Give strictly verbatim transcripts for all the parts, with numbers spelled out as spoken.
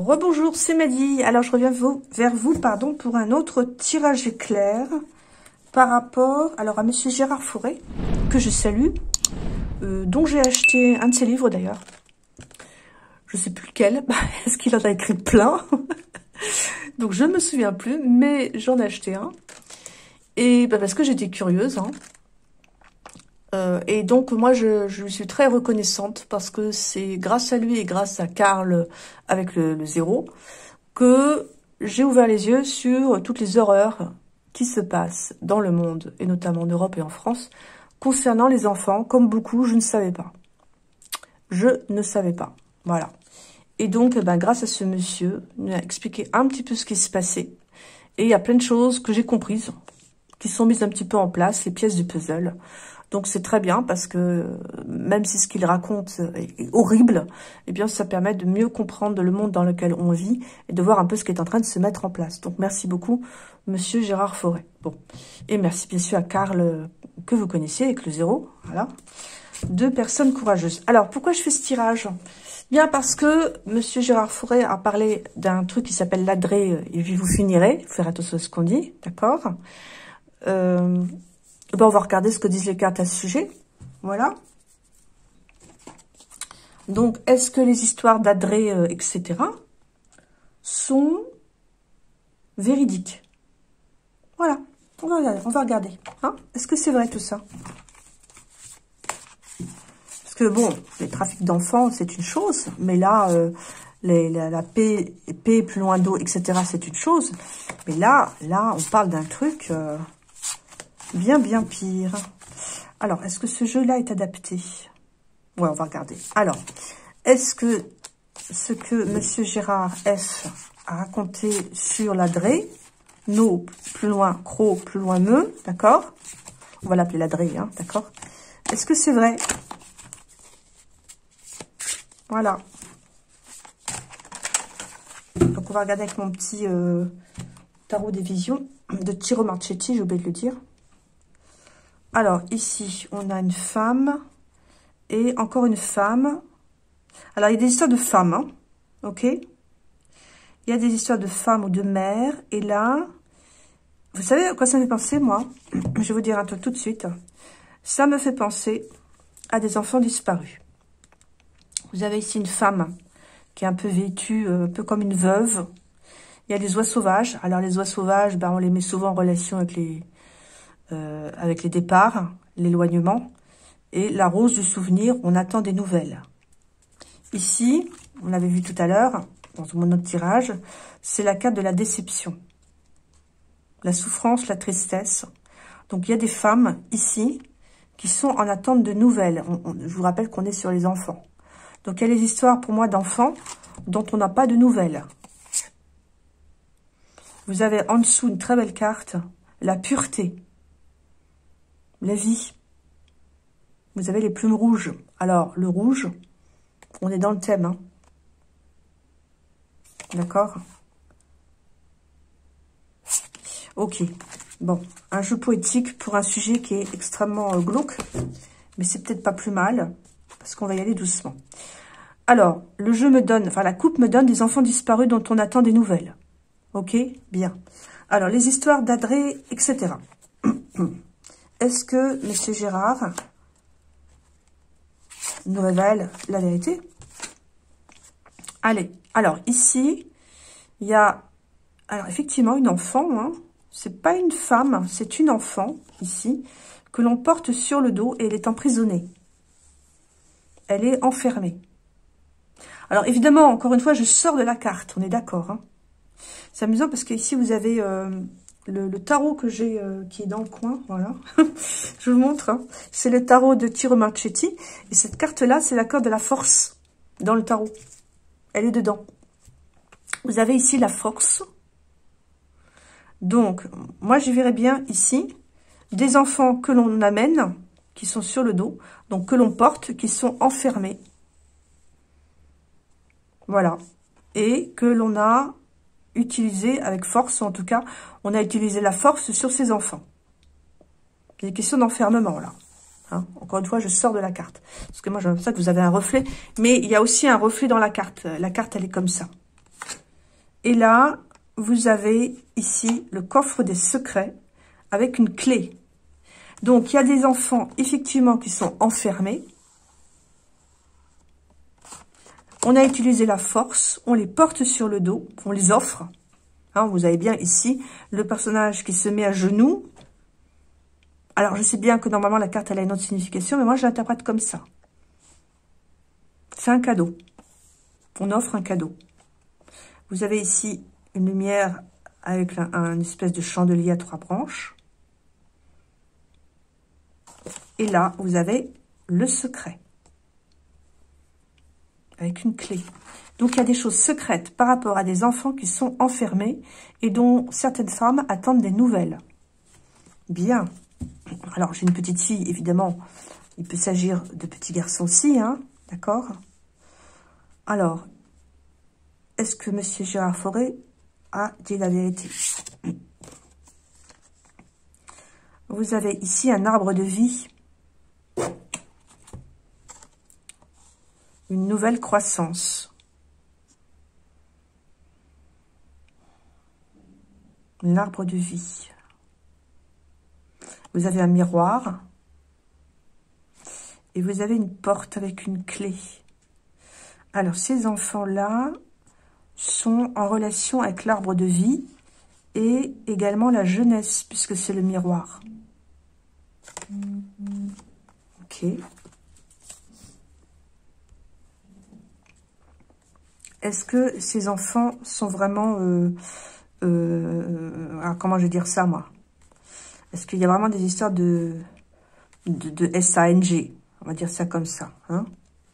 Rebonjour, c'est Madi. Alors, je reviens vous, vers vous pardon, pour un autre tirage éclair par rapport alors, à Monsieur Gérard Fauré, que je salue, euh, dont j'ai acheté un de ses livres d'ailleurs. Je ne sais plus lequel, est-ce qu'il en a écrit plein? Donc, je ne me souviens plus, mais j'en ai acheté un. Et bah, parce que j'étais curieuse. Hein. Euh, et donc, moi, je, je lui suis très reconnaissante parce que c'est grâce à lui et grâce à Karl avec le, le zéro que j'ai ouvert les yeux sur toutes les horreurs qui se passent dans le monde, et notamment en Europe et en France, concernant les enfants. Comme beaucoup, je ne savais pas. Je ne savais pas. Voilà. Et donc, ben, grâce à ce monsieur, il m'a expliqué un petit peu ce qui se passait. Et il y a plein de choses que j'ai comprises, qui sont mises un petit peu en place, les pièces du puzzle. Donc c'est très bien parce que même si ce qu'il raconte est horrible, eh bien ça permet de mieux comprendre le monde dans lequel on vit et de voir un peu ce qui est en train de se mettre en place. Donc merci beaucoup, Monsieur Gérard Fauré. Bon, et merci bien sûr à Karl que vous connaissez avec le zéro. Voilà, deux personnes courageuses. Alors pourquoi je fais ce tirage? Bien parce que Monsieur Gérard Fauré a parlé d'un truc qui s'appelle l'adré et puis vous finirez. Faut faire attention à ce qu'on dit, d'accord? Euh... Ben, on va regarder ce que disent les cartes à ce sujet. Voilà. Donc, est-ce que les histoires d'Adré, euh, et cetera, sont véridiques? Voilà. On va regarder. On va regarder. Hein, est-ce que c'est vrai tout ça? Parce que, bon, les trafics d'enfants, c'est une chose. Mais là, euh, les, la, la paix, paix plus loin d'eau, et cetera, c'est une chose. Mais là, là, on parle d'un truc... Euh, bien, bien pire. Alors, est-ce que ce jeu-là est adapté? Ouais, on va regarder. Alors, est-ce que ce que Monsieur Gérard F a raconté sur l'adré, no, plus loin, cro, plus loin, me, d'accord? On va l'appeler l'adré, hein, d'accord? Est-ce que c'est vrai? Voilà. Donc, on va regarder avec mon petit euh, tarot des visions de Tiro Marchetti, j'ai oublié de le dire. Alors, ici, on a une femme et encore une femme. Alors, il y a des histoires de femmes, hein, ok? Il y a des histoires de femmes ou de mères. Et là, vous savez à quoi ça me fait penser, moi? Je vais vous dire un truc tout de suite. Ça me fait penser à des enfants disparus. Vous avez ici une femme qui est un peu vêtue, un peu comme une veuve. Il y a les oies sauvages. Alors, les oies sauvages, ben, on les met souvent en relation avec les... Euh, avec les départs, l'éloignement, et la rose du souvenir, on attend des nouvelles. Ici, on l'avait vu tout à l'heure, dans mon autre tirage, c'est la carte de la déception. La souffrance, la tristesse. Donc, il y a des femmes, ici, qui sont en attente de nouvelles. On, on, je vous rappelle qu'on est sur les enfants. Donc, il y a les histoires, pour moi, d'enfants dont on n'a pas de nouvelles. Vous avez en dessous une très belle carte, la pureté. La vie. Vous avez les plumes rouges. Alors, le rouge, on est dans le thème. Hein. D'accord? Ok. Bon, un jeu poétique pour un sujet qui est extrêmement euh, glauque. Mais c'est peut-être pas plus mal, parce qu'on va y aller doucement. Alors, le jeu me donne, enfin la coupe me donne des enfants disparus dont on attend des nouvelles. Ok? Bien. Alors, les histoires d'Adré, et cetera. Est-ce que Monsieur Gérard nous révèle la vérité? Allez, alors ici, il y a, alors effectivement, une enfant, hein, c'est pas une femme, c'est une enfant, ici, que l'on porte sur le dos et elle est emprisonnée. Elle est enfermée. Alors évidemment, encore une fois, je sors de la carte, on est d'accord. Hein. C'est amusant parce qu'ici, vous avez... Euh, Le, le tarot que j'ai, euh, qui est dans le coin, voilà. Je vous montre. Hein. C'est le tarot de Tiro Marchetti. Et cette carte-là, c'est la carte de la force dans le tarot. Elle est dedans. Vous avez ici la force. Donc, moi, je verrais bien ici des enfants que l'on amène, qui sont sur le dos, donc que l'on porte, qui sont enfermés. Voilà. Et que l'on a... utilisé avec force, en tout cas, on a utilisé la force sur ses enfants. Il y a des questions d'enfermement, là. Hein, encore une fois, je sors de la carte. Parce que moi, j'ai l'impression que vous avez un reflet. Mais il y a aussi un reflet dans la carte. La carte, elle est comme ça. Et là, vous avez ici le coffre des secrets avec une clé. Donc, il y a des enfants, effectivement, qui sont enfermés. On a utilisé la force, on les porte sur le dos, on les offre. Hein, vous avez bien ici le personnage qui se met à genoux. Alors, je sais bien que normalement, la carte, elle a une autre signification, mais moi, je l'interprète comme ça. C'est un cadeau. On offre un cadeau. Vous avez ici une lumière avec un, un espèce de chandelier à trois branches. Et là, vous avez le secret. Avec une clé. Donc, il y a des choses secrètes par rapport à des enfants qui sont enfermés et dont certaines femmes attendent des nouvelles. Bien. Alors, j'ai une petite fille, évidemment. Il peut s'agir de petits garçons aussi, hein. D'accord? Alors, est-ce que Monsieur Gérard Forêt a dit la vérité? Vous avez ici un arbre de vie. Une nouvelle croissance. L'arbre de vie. Vous avez un miroir. Et vous avez une porte avec une clé. Alors, ces enfants-là sont en relation avec l'arbre de vie et également la jeunesse, puisque c'est le miroir. Ok. Est-ce que ces enfants sont vraiment... Euh, euh, alors, comment je vais dire ça, moi? Est-ce qu'il y a vraiment des histoires de, de, de S A N G? On va dire ça comme ça. Hein?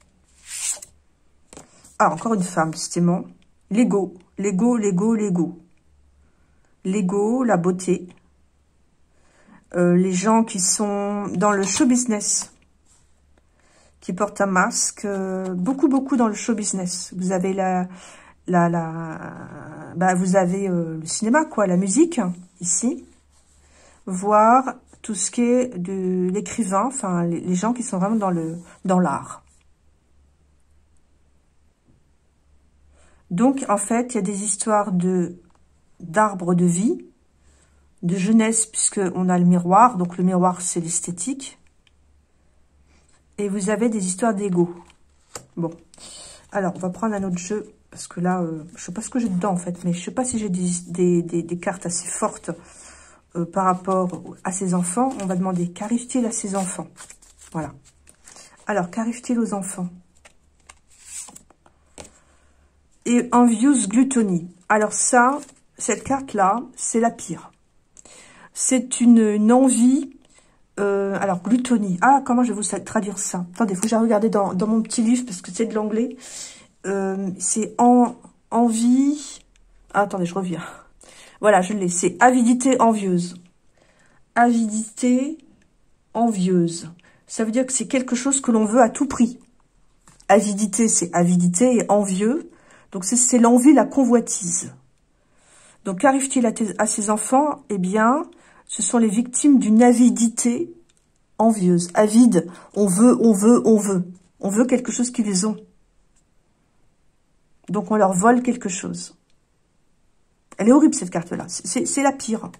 Ah, encore une femme, justement. L'ego, l'ego, l'ego, l'ego. L'ego, la beauté. Euh, les gens qui sont dans le show business, qui portent un masque. Euh, beaucoup, beaucoup dans le show business. Vous avez la... la, la bah, vous avez euh, le cinéma, quoi, la musique, ici. Voire tout ce qui est de l'écrivain, enfin, les, les gens qui sont vraiment dans le dans l'art. Donc, en fait, il y a des histoires de d'arbres de vie, de jeunesse, puisqu'on a le miroir. Donc, le miroir, c'est l'esthétique. Et vous avez des histoires d'ego. Bon. Alors, on va prendre un autre jeu, parce que là, euh, je sais pas ce que j'ai dedans, en fait, mais je sais pas si j'ai des, des, des, des cartes assez fortes euh, par rapport à ces enfants. On va demander, qu'arrive-t-il à ces enfants? Voilà. Alors, qu'arrive-t-il aux enfants? Et envieuse glutonie. Alors ça, cette carte-là, c'est la pire. C'est une, une envie... Euh, alors, glutonie. Ah, comment je vais vous traduire ça? Attendez, il faut que j'aille regarder dans, dans mon petit livre, parce que c'est de l'anglais. Euh, c'est en, envie... Ah, attendez, je reviens. Voilà, je l'ai. C'est avidité envieuse. Avidité envieuse. Ça veut dire que c'est quelque chose que l'on veut à tout prix. Avidité, c'est avidité, et envieux. Donc, c'est l'envie, la convoitise. Donc, qu'arrive-t-il à, à ces enfants? Eh bien, ce sont les victimes d'une avidité envieuse. Avide, on veut, on veut, on veut. On veut quelque chose qu'ils ont. Donc, on leur vole quelque chose. Elle est horrible, cette carte-là. C'est la pire.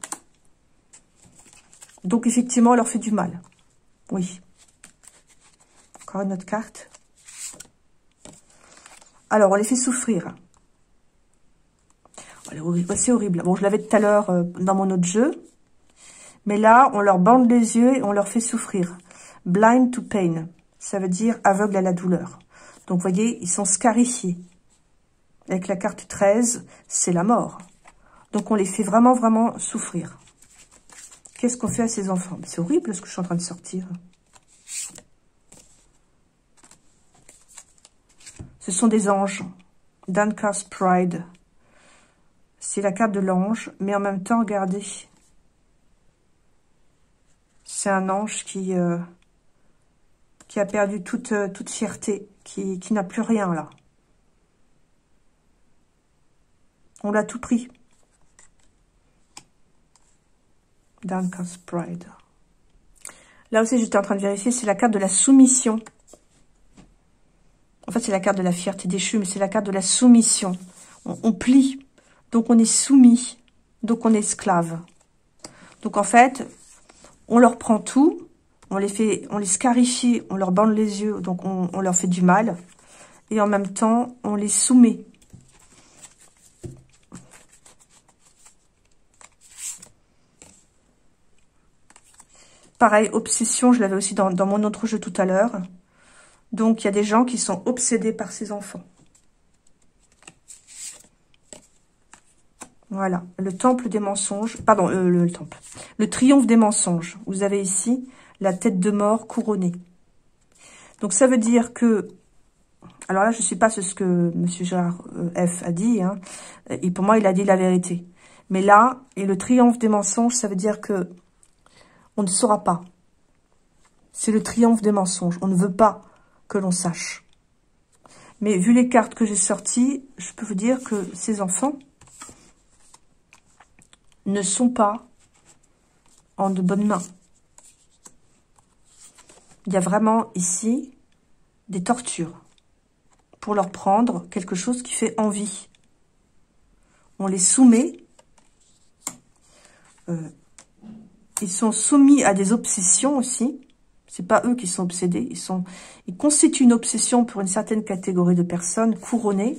Donc, effectivement, on leur fait du mal. Oui. Encore une autre carte. Alors, on les fait souffrir. C'est horrible. Bon, je l'avais tout à l'heure euh, dans mon autre jeu. Mais là, on leur bande les yeux et on leur fait souffrir. Blind to pain. Ça veut dire aveugle à la douleur. Donc, vous voyez, ils sont scarifiés. Avec la carte treize, c'est la mort. Donc, on les fait vraiment, vraiment souffrir. Qu'est-ce qu'on fait à ces enfants? C'est horrible ce que je suis en train de sortir. Ce sont des anges. Downcast Pride. C'est la carte de l'ange, mais en même temps, regardez. C'est un ange qui, euh, qui a perdu toute, euh, toute fierté, qui, qui n'a plus rien là. On l'a tout pris. Downcast Pride. Là aussi, j'étais en train de vérifier, c'est la carte de la soumission. En fait, c'est la carte de la fierté déchue, mais c'est la carte de la soumission. On, on plie Donc, on est soumis. Donc, on est esclave. Donc, en fait, on leur prend tout. On les fait, on les scarifie, on leur bande les yeux. Donc, on, on leur fait du mal. Et en même temps, on les soumet. Pareil, obsession, je l'avais aussi dans, dans mon autre jeu tout à l'heure. Donc, il y a des gens qui sont obsédés par ces enfants. Voilà, le temple des mensonges. Pardon, euh, le, le temple. Le triomphe des mensonges. Vous avez ici la tête de mort couronnée. Donc, ça veut dire que... Alors là, je ne sais pas ce que M. Gérard euh, F a dit. Hein, et pour moi, il a dit la vérité. Mais là, et le triomphe des mensonges, ça veut dire que on ne saura pas. C'est le triomphe des mensonges. On ne veut pas que l'on sache. Mais vu les cartes que j'ai sorties, je peux vous dire que ces enfants ne sont pas en de bonnes mains. Il y a vraiment ici des tortures pour leur prendre quelque chose qui fait envie. On les soumet. Euh, ils sont soumis à des obsessions aussi. C'est pas eux qui sont obsédés. Ils, sont, ils constituent une obsession pour une certaine catégorie de personnes couronnées.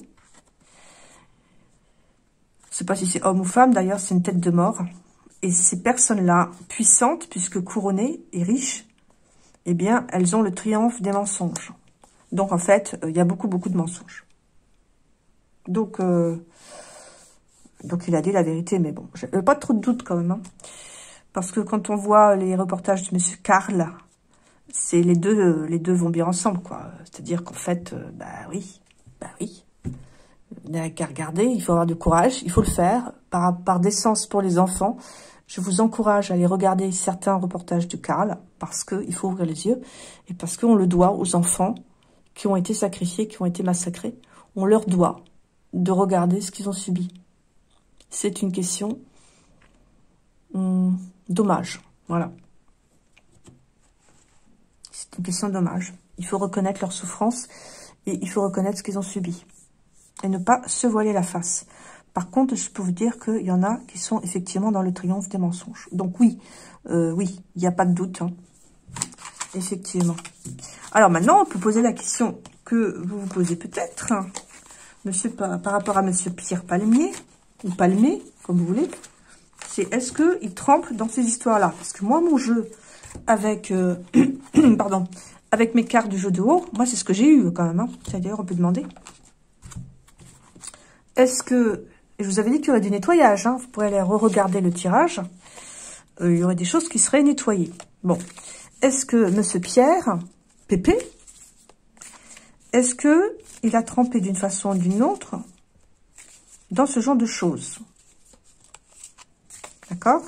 Je ne sais pas si c'est homme ou femme. D'ailleurs, c'est une tête de mort. Et ces personnes-là, puissantes, puisque couronnées et riches, eh bien, elles ont le triomphe des mensonges. Donc, en fait, il y a beaucoup, beaucoup de mensonges. Donc, euh, donc il a dit la vérité, mais bon, je n'ai pas trop de doute quand même. Hein, parce que quand on voit les reportages de monsieur Karl, c'est les deux, euh, les deux vont bien ensemble, quoi. C'est-à-dire qu'en fait, euh, bah oui, bah oui. Il n'y a qu'à regarder, il faut avoir du courage, il faut le faire, par, par décence pour les enfants. Je vous encourage à aller regarder certains reportages de Karl, parce qu'il faut ouvrir les yeux, et parce qu'on le doit aux enfants qui ont été sacrifiés, qui ont été massacrés. On leur doit de regarder ce qu'ils ont subi. C'est une question hum, dommage, voilà. C'est une question dommage. Il faut reconnaître leur souffrance, et il faut reconnaître ce qu'ils ont subi. Et ne pas se voiler la face. Par contre, je peux vous dire qu'il y en a qui sont effectivement dans le triomphe des mensonges. Donc oui, euh, oui, il n'y a pas de doute. Hein. Effectivement. Alors maintenant, on peut poser la question que vous vous posez peut-être, hein, monsieur, par, par rapport à monsieur Pierre Palmier, ou Palmé, comme vous voulez. C'est est-ce qu'il trempe dans ces histoires-là? Parce que moi, mon jeu avec, euh, pardon, avec mes cartes du jeu de haut, moi, c'est ce que j'ai eu quand même. Hein. D'ailleurs, on peut demander. Est-ce que... Je vous avais dit qu'il y aurait du nettoyage. Hein. Vous pourrez aller re-regarder le tirage. Euh, il y aurait des choses qui seraient nettoyées. Bon. Est-ce que monsieur Pierre, Pépé, est-ce que il a trempé d'une façon ou d'une autre dans ce genre de choses? D'accord?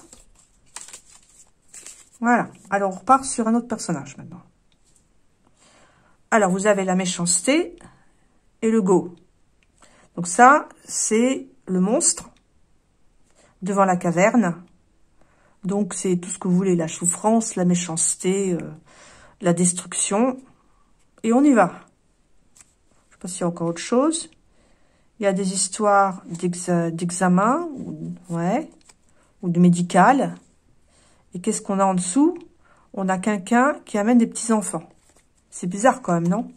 Voilà. Alors, on repart sur un autre personnage maintenant. Alors, vous avez la méchanceté et le go. Donc ça, c'est le monstre devant la caverne. Donc c'est tout ce que vous voulez, la souffrance, la méchanceté, euh, la destruction. Et on y va. Je ne sais pas s'il y a encore autre chose. Il y a des histoires d'examen, ouais, ou de médical. Et qu'est-ce qu'on a en dessous? On a quelqu'un qui amène des petits-enfants. C'est bizarre quand même, non?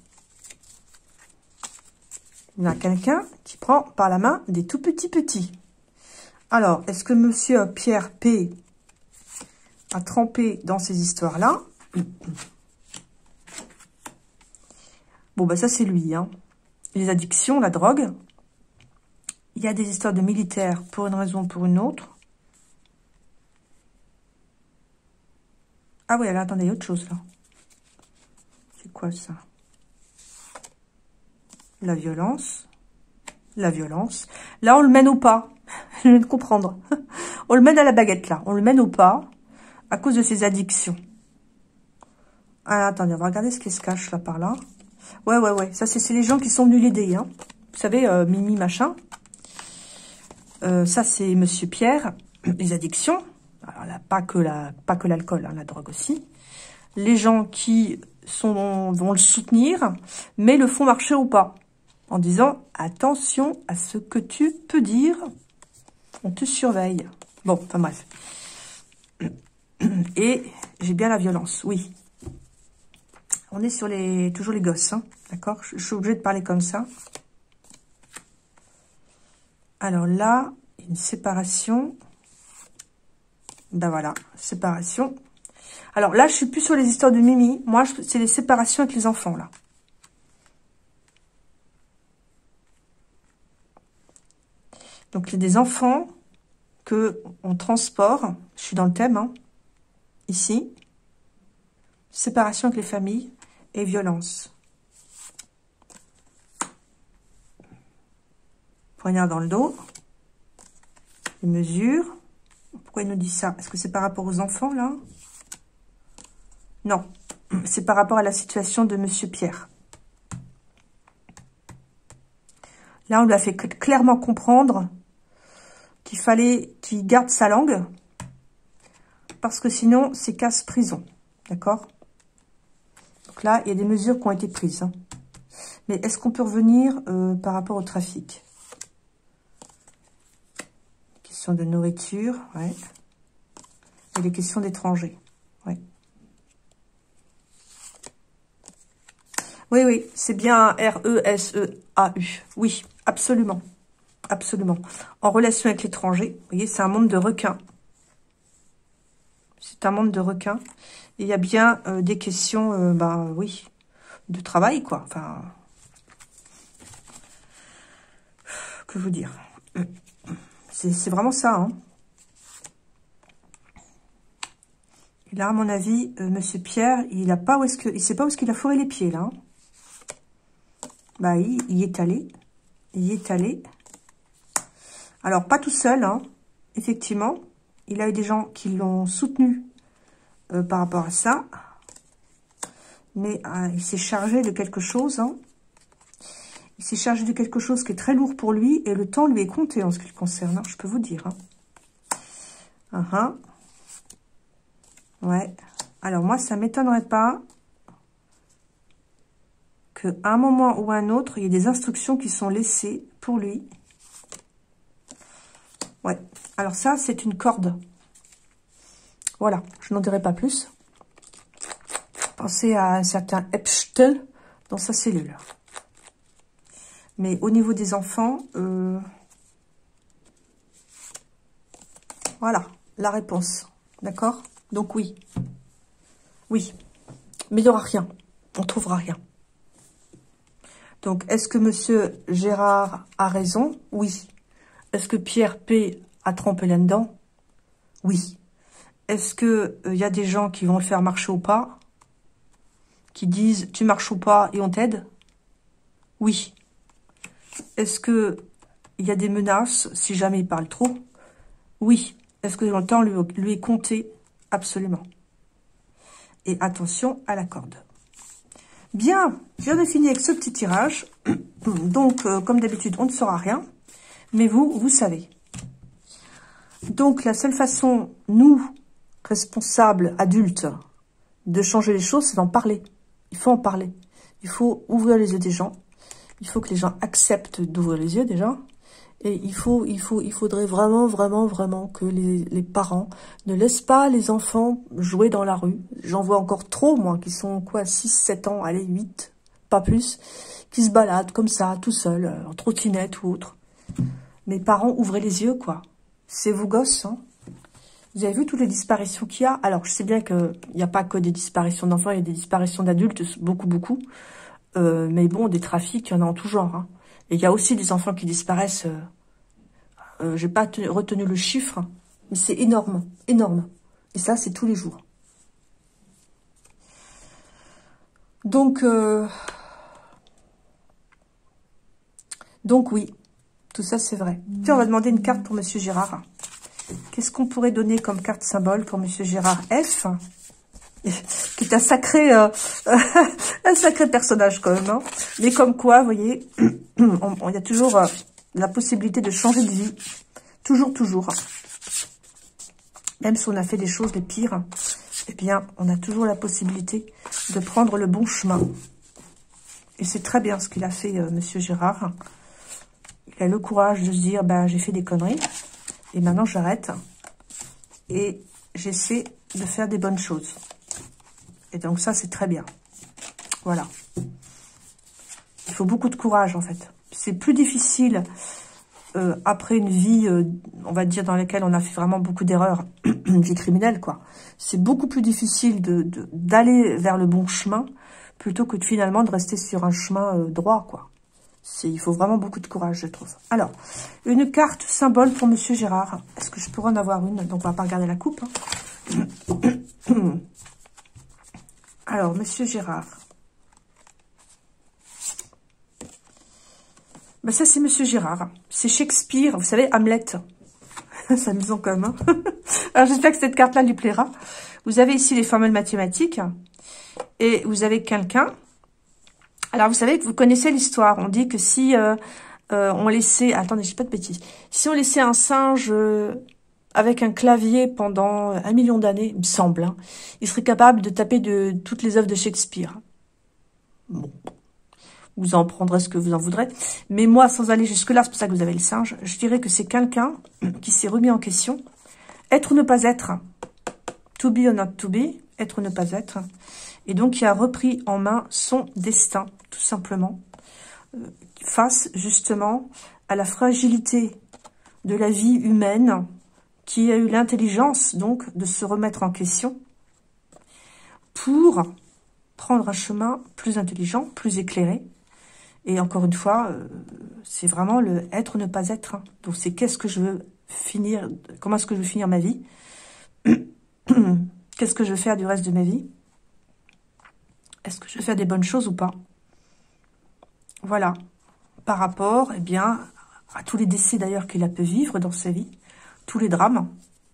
Il y a quelqu'un qui prend par la main des tout petits petits. Alors, est-ce que monsieur Pierre P a trempé dans ces histoires-là? Bon, bah ça, c'est lui. Hein. Les addictions, la drogue. Il y a des histoires de militaires pour une raison ou pour une autre. Ah oui, là, attendez, il y a autre chose, là. C'est quoi, ça? La violence. La violence. Là, on le mène au pas. Je viens de comprendre. On le mène à la baguette, là. On le mène au pas à cause de ses addictions. Ah, attendez, on va regarder ce qui se cache, là, par là. Ouais, ouais, ouais. Ça, c'est les gens qui sont venus l'aider, hein. Vous savez, euh, Mimi, machin. Euh, ça, c'est monsieur Pierre. Les addictions. Alors là, pas que la, pas que l'alcool, hein, la drogue aussi. Les gens qui sont, vont le soutenir, mais le font marcher au pas. En disant, attention à ce que tu peux dire. On te surveille. Bon, enfin bref. Et j'ai bien la violence, oui. On est sur les toujours les gosses, hein, d'accord? Je, je suis obligée de parler comme ça. Alors là, une séparation. Ben voilà, séparation. Alors là, je suis plus sur les histoires de Mimi. Moi, c'est les séparations avec les enfants, là. Donc, il y a des enfants que on transporte. Je suis dans le thème, hein, ici. Séparation avec les familles et violence. Poignard dans le dos. Les mesures. Pourquoi il nous dit ça? Est-ce que c'est par rapport aux enfants, là? Non. C'est par rapport à la situation de Monsieur Pierre. Là, on lui a fait clairement comprendre qu'il fallait qu'il garde sa langue. Parce que sinon, c'est casse-prison. D'accord? Donc là, il y a des mesures qui ont été prises. Hein. Mais est-ce qu'on peut revenir euh, par rapport au trafic? Question de nourriture, ouais. Et les questions d'étrangers, ouais. Oui, oui, c'est bien R E S E A U. Oui, absolument. Absolument. En relation avec l'étranger, vous voyez, c'est un monde de requins. C'est un monde de requins. Et il y a bien euh, des questions, euh, bah oui, de travail, quoi. Enfin, que vous dire? C'est vraiment ça, hein. Et là, à mon avis, euh, Monsieur Pierre, il a pas où est-ce que, il sait pas où est-ce qu'il a fourré les pieds, là. Hein. Bah, il, il y est allé. Il y est allé. Alors, pas tout seul, hein. Effectivement. Il a eu des gens qui l'ont soutenu euh, par rapport à ça. Mais euh, il s'est chargé de quelque chose, hein. Il s'est chargé de quelque chose qui est très lourd pour lui. Et le temps lui est compté en ce qui le concerne, hein, je peux vous dire. Hein. Uh -huh. Ouais. Alors, moi, ça ne m'étonnerait pas qu'à un moment ou à un autre, il y ait des instructions qui sont laissées pour lui. Ouais. Alors ça, c'est une corde. Voilà. Je n'en dirai pas plus. Pensez à un certain Epstein dans sa cellule. Mais au niveau des enfants, euh, voilà, la réponse. D'accord? Donc oui. Oui. Mais il n'y aura rien. On ne trouvera rien. Donc, est-ce que Monsieur Gérard a raison? Oui. Est-ce que Pierre P a trompé là-dedans? Oui. Est-ce que il euh, y a des gens qui vont le faire marcher au pas? Qui disent, tu marches au pas et on t'aide? Oui. Est-ce que il y a des menaces si jamais il parle trop? Oui. Est-ce que dans le temps lui, lui est compté? Absolument. Et attention à la corde. Bien, je viens de finir avec ce petit tirage. Donc, euh, comme d'habitude, on ne saura rien. Mais vous, vous savez. Donc, la seule façon, nous, responsables, adultes, de changer les choses, c'est d'en parler. Il faut en parler. Il faut ouvrir les yeux des gens. Il faut que les gens acceptent d'ouvrir les yeux déjà. Et il faut, il faut, il faudrait vraiment, vraiment, vraiment que les, les parents ne laissent pas les enfants jouer dans la rue. J'en vois encore trop, moi, qui sont, quoi, six, sept ans, allez, huit, pas plus, qui se baladent comme ça, tout seuls, en trottinette ou autre. Mes parents, ouvrez les yeux, quoi. C'est vos gosses, hein. Vous avez vu toutes les disparitions qu'il y a? Alors, je sais bien qu'il n'y a pas que des disparitions d'enfants, il y a des disparitions d'adultes, beaucoup, beaucoup. Euh, mais bon, des trafics, il y en a en tout genre, hein. Et il y a aussi des enfants qui disparaissent. Euh, euh, j'ai pas retenu le chiffre, mais c'est énorme, énorme. Et ça, c'est tous les jours. Donc, euh, donc oui, tout ça, c'est vrai. Tiens, on va demander une carte pour Monsieur Gérard. Qu'est-ce qu'on pourrait donner comme carte symbole pour Monsieur Gérard F, qui est un sacré, euh, un sacré personnage quand même. Hein. Mais comme quoi, vous voyez, il y a toujours euh, la possibilité de changer de vie. Toujours, toujours. Même si on a fait des choses les pires, eh bien, on a toujours la possibilité de prendre le bon chemin. Et c'est très bien ce qu'il a fait, euh, Monsieur Gérard. Il a le courage de se dire, ben, j'ai fait des conneries. Et maintenant, j'arrête. Et j'essaie de faire des bonnes choses. Et donc, ça, c'est très bien. Voilà. Il faut beaucoup de courage, en fait. C'est plus difficile euh, après une vie, euh, on va dire, dans laquelle on a fait vraiment beaucoup d'erreurs, une vie criminelle, quoi. C'est beaucoup plus difficile de, de, d'aller vers le bon chemin plutôt que de, finalement de rester sur un chemin euh, droit, quoi. Il faut vraiment beaucoup de courage, je trouve. Alors, une carte symbole pour Monsieur Gérard. Est-ce que je pourrais en avoir une? Donc, on va pas regarder la coupe. Hein. Alors, Monsieur Gérard. Ben, ça, c'est Monsieur Gérard. C'est Shakespeare. Vous savez, Hamlet. C'est amusant quand même. Hein. Alors, j'espère que cette carte-là lui plaira. Vous avez ici les formules mathématiques. Et vous avez quelqu'un. Alors, vous savez que vous connaissez l'histoire. On dit que si euh, euh, on laissait... Attendez, je dis pas de bêtises. Si on laissait un singe euh, avec un clavier pendant un million d'années, il me semble, hein, il serait capable de taper de toutes les œuvres de Shakespeare. Bon. Vous en prendrez ce que vous en voudrez. Mais moi, sans aller jusque-là, c'est pour ça que vous avez le singe, je dirais que c'est quelqu'un qui s'est remis en question. Être ou ne pas être. To be or not to be. Être ou ne pas être. Et donc, qui a repris en main son destin, tout simplement, euh, face, justement, à la fragilité de la vie humaine, qui a eu l'intelligence, donc, de se remettre en question pour prendre un chemin plus intelligent, plus éclairé. Et encore une fois, euh, c'est vraiment le être ou ne pas être. Hein. Donc, c'est qu'est-ce que je veux finir, comment est-ce que je veux finir ma vie? Qu'est-ce que je veux faire du reste de ma vie? Est-ce que je veux faire des bonnes choses ou pas? Voilà. Par rapport, eh bien, à tous les décès d'ailleurs qu'il a pu vivre dans sa vie, tous les drames.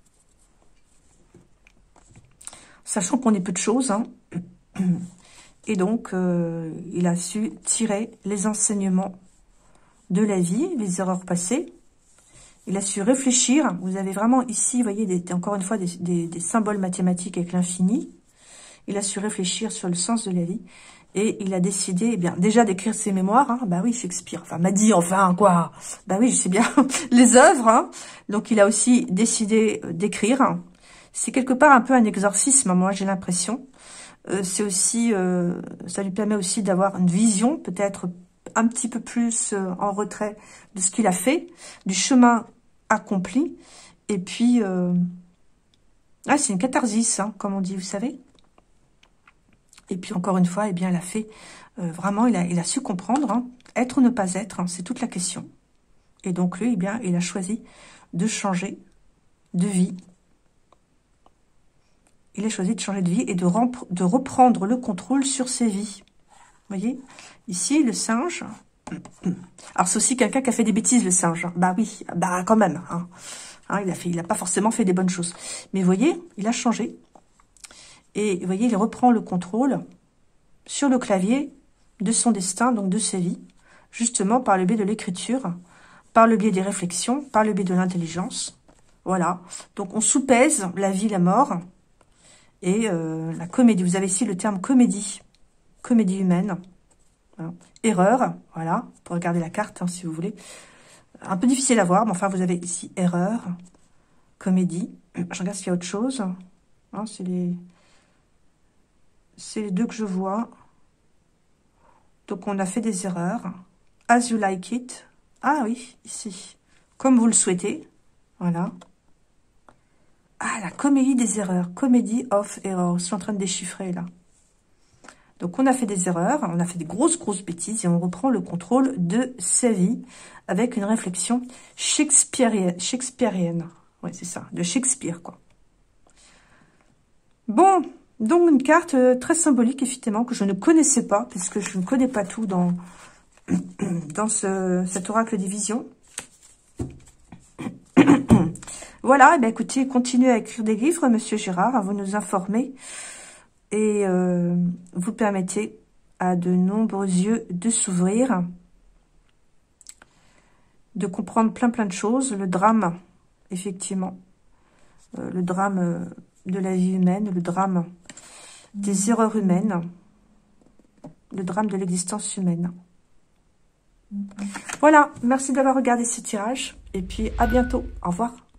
Sachant qu'on est peu de choses, hein. Et donc, euh, il a su tirer les enseignements de la vie, les erreurs passées. Il a su réfléchir. Vous avez vraiment ici, vous voyez, des, encore une fois, des, des, des symboles mathématiques avec l'infini. Il a su réfléchir sur le sens de la vie. Et il a décidé, eh bien, déjà d'écrire ses mémoires. Hein. Bah oui, Shakespeare. Enfin, m'a dit, enfin, quoi. Bah oui, je sais bien. Les œuvres. Hein. Donc, il a aussi décidé d'écrire. C'est quelque part un peu un exorcisme, moi, j'ai l'impression. Euh, c'est aussi, euh, ça lui permet aussi d'avoir une vision, peut-être un petit peu plus euh, en retrait de ce qu'il a fait, du chemin accompli. Et puis, euh, ah, c'est une catharsis, hein, comme on dit, vous savez. Et puis, encore une fois, eh bien, elle a fait, euh, vraiment, il a, il a su comprendre, hein, être ou ne pas être, hein, c'est toute la question. Et donc, lui, eh bien, il a choisi de changer de vie. Il a choisi de changer de vie et de, de reprendre le contrôle sur ses vies. Vous voyez? Ici, le singe. Alors, c'est aussi quelqu'un qui a fait des bêtises, le singe. Bah oui, bah quand même. Hein. Hein, il a fait, il n'a pas forcément fait des bonnes choses. Mais vous voyez, il a changé. Et vous voyez, il reprend le contrôle sur le clavier de son destin, donc de sa vie, justement par le biais de l'écriture, par le biais des réflexions, par le biais de l'intelligence. Voilà. Donc, on soupèse la vie, la mort. Et euh, la comédie, vous avez ici le terme comédie, comédie humaine, voilà. Erreur, voilà, pour regarder la carte, hein, si vous voulez. Un peu difficile à voir, mais enfin, vous avez ici erreur, comédie. Je regarde s'il y a autre chose. Hein, c'est les... c'est les deux que je vois. Donc, on a fait des erreurs. As you like it. Ah oui, ici. Comme vous le souhaitez. Voilà. Ah, la comédie des erreurs. Comedy of errors. Je suis en train de déchiffrer, là. Donc, on a fait des erreurs. On a fait des grosses, grosses bêtises. Et on reprend le contrôle de sa vie avec une réflexion shakespearienne. Shakespearienne. Ouais, c'est ça. De Shakespeare, quoi. Bon. Donc, une carte très symbolique, effectivement, que je ne connaissais pas. Puisque je ne connais pas tout dans, dans ce, cet oracle des visions. Voilà, eh bien, écoutez, continuez à écrire des livres, Monsieur Gérard, à vous nous informer et euh, vous permettez à de nombreux yeux de s'ouvrir, de comprendre plein plein de choses, le drame, effectivement, euh, le drame de la vie humaine, le drame des erreurs humaines, le drame de l'existence humaine. Voilà, merci d'avoir regardé ce tirage et puis à bientôt, au revoir.